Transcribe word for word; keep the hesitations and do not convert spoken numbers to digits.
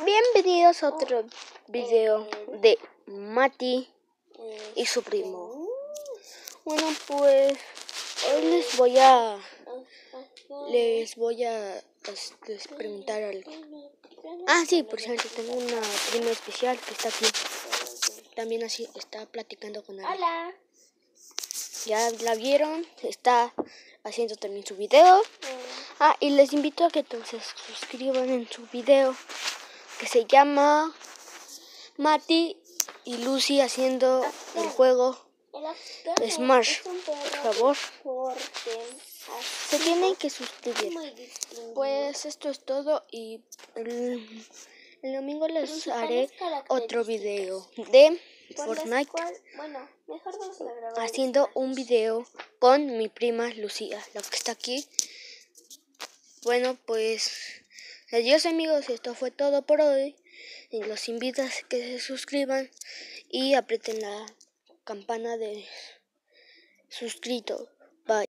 Bienvenidos a otro video de Mati y su primo. Bueno, pues hoy les voy a les voy a les preguntar algo. Ah, sí, por cierto, tengo una prima especial que está aquí. También así está platicando con alguien. Hola. Ya la vieron, está haciendo también su video. Ah, y les invito a que entonces suscriban en su video que se llama Mati y Lucy haciendo el juego Smash. Por favor, se tienen que suscribir. Pues esto es todo y el, el domingo les haré otro video de Fortnite haciendo un video con mi prima Lucía, la que está aquí. Bueno, pues adiós amigos, esto fue todo por hoy. Y los invito a que se suscriban y aprieten la campana de suscrito. Bye.